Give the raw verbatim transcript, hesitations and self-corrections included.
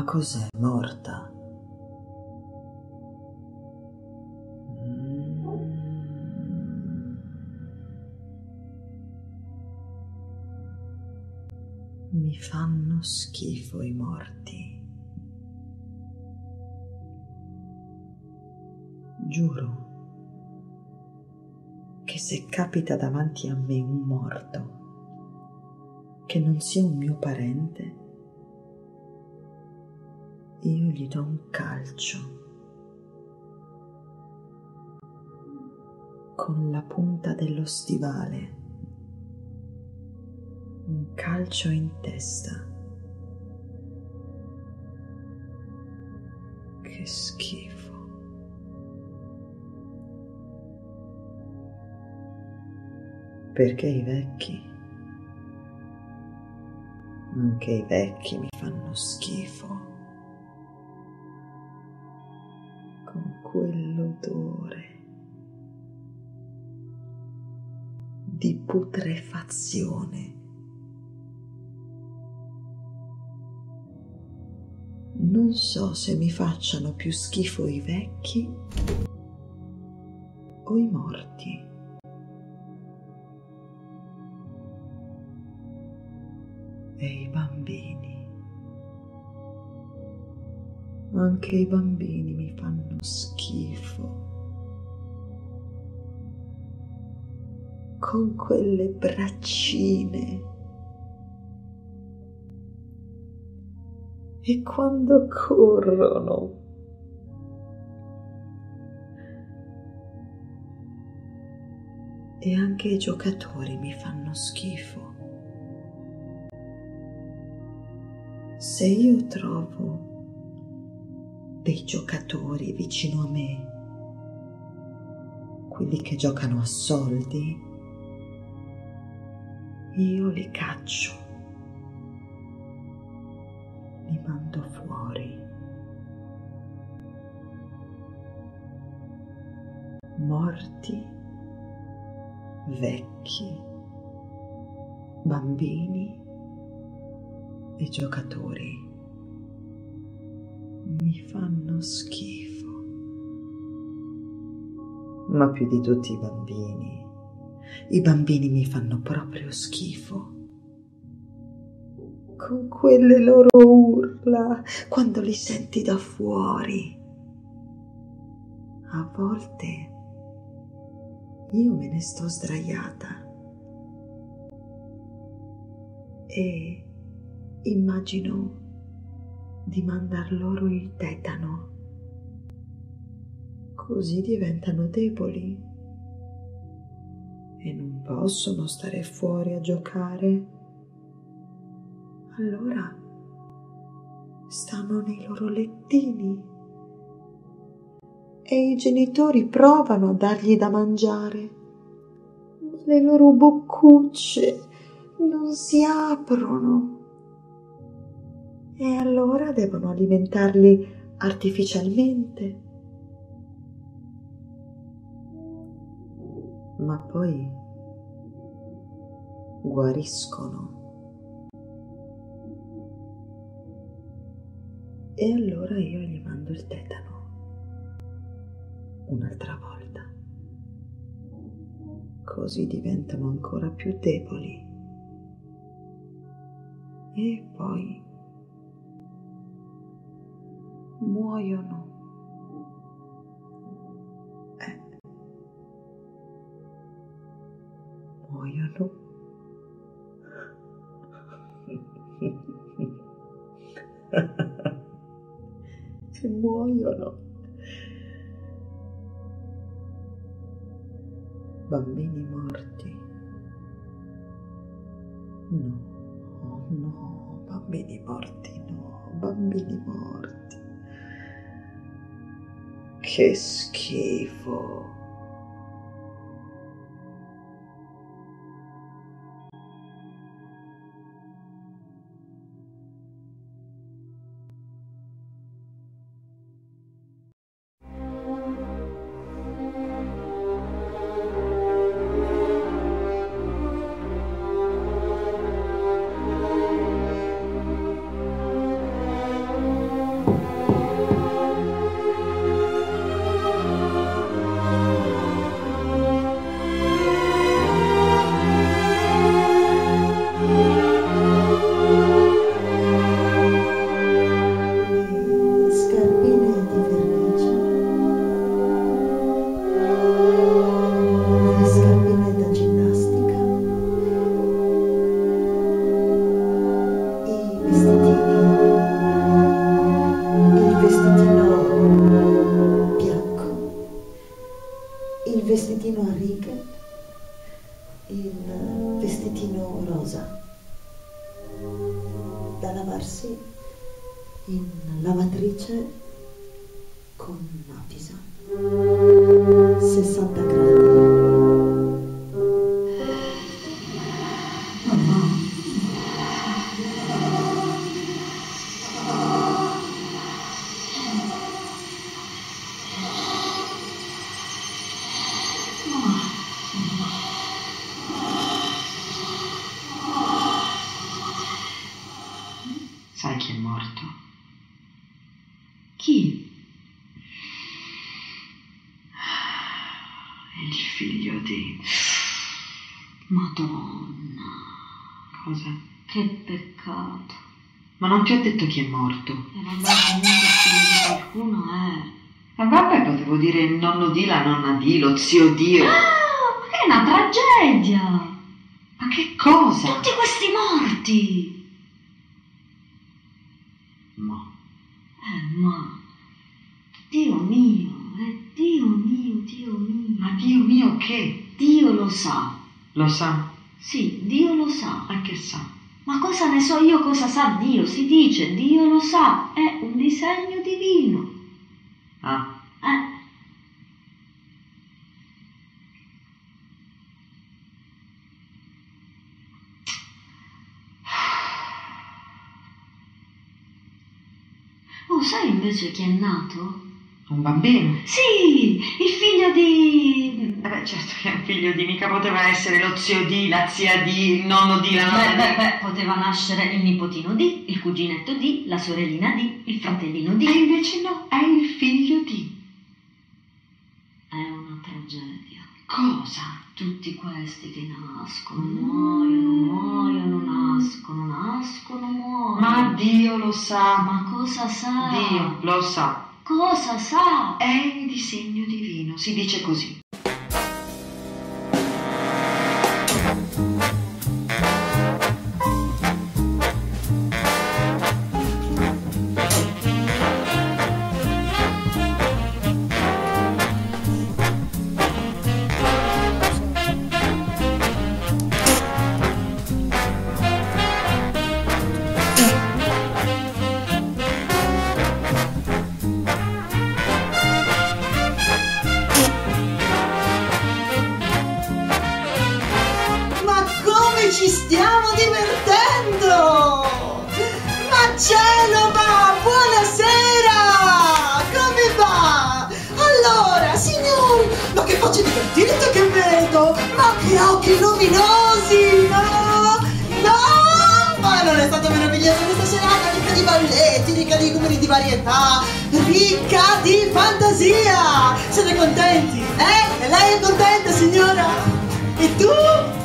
cos'è morta? Mi fanno schifo i morti. Giuro che se capita davanti a me un morto che non sia un mio parente, io gli do un calcio con la punta dello stivale, un calcio in testa. Che schifo. Perché i vecchi, anche i vecchi mi fanno schifo, con quell'odore di putrefazione. Non so se mi facciano più schifo i vecchi o i morti. E i bambini, anche i bambini mi fanno schifo, con quelle braccine, e quando corrono. E anche i giocatori mi fanno schifo. Se io trovo dei giocatori vicino a me, quelli che giocano a soldi, io li caccio, li mando fuori. Morti, vecchi, bambini e giocatori mi fanno schifo, ma più di tutti i bambini. I bambini mi fanno proprio schifo, con quelle loro urla quando li senti da fuori. A volte io me ne sto sdraiata e immagino di mandar loro il tetano, così diventano deboli e non possono stare fuori a giocare. Allora stanno nei loro lettini e i genitori provano a dargli da mangiare, ma le loro boccucce non si aprono. E allora devono alimentarli artificialmente. Ma poi guariscono. E allora io gli mando il tetano un'altra volta. Così diventano ancora più deboli. E poi muoiono. Eh. Muoiono. E muoiono. Bambini morti. No, oh no, bambini morti, no, bambini morti. Che schifo. luce con una tisana. sessanta gradi. Sai chi è morto? Chi? Il figlio di... Madonna. Cosa? Che peccato. Ma non ti ho detto chi è morto? E vabbè, comunque il figlio di qualcuno è... Ma vabbè, potevo dire il nonno di, la nonna di, lo zio di... Ah, ma che è una tragedia! Ma che cosa? Tutti questi morti! Ma... Eh, ma... Dio mio, eh, Dio mio, Dio mio. Ma Dio mio che? Dio lo sa. Lo sa? Sì, Dio lo sa. Ma che sa? Ma cosa ne so io cosa sa Dio? Si dice Dio lo sa, è un disegno divino. Ah. Eh. Oh, sai invece chi è nato? Un bambino? Sì, il figlio di... Eh beh, certo che è un figlio di, mica poteva essere lo zio di, la zia di, il nonno di, la nonna Beh, di. beh, beh, poteva nascere il nipotino di, il cuginetto di, la sorellina di, il fratellino di. E invece no, è il figlio di. È una tragedia. Cosa? Tutti questi che nascono, muoiono, muoiono, nascono, nascono, muoiono. Ma Dio lo sa. Ma cosa sa? Dio lo sa. Cosa sa? È il disegno divino, si dice così. Ci stiamo divertendo! Ma Genova, buonasera! Come va? Allora, signori, ma che facce divertite che vedo! Ma che occhi luminosi, no? No! Ma non è stato meraviglioso questa serata, ricca di balletti, ricca di numeri di varietà, ricca di fantasia! Siete contenti? Eh? E lei è contenta, signora? E tu?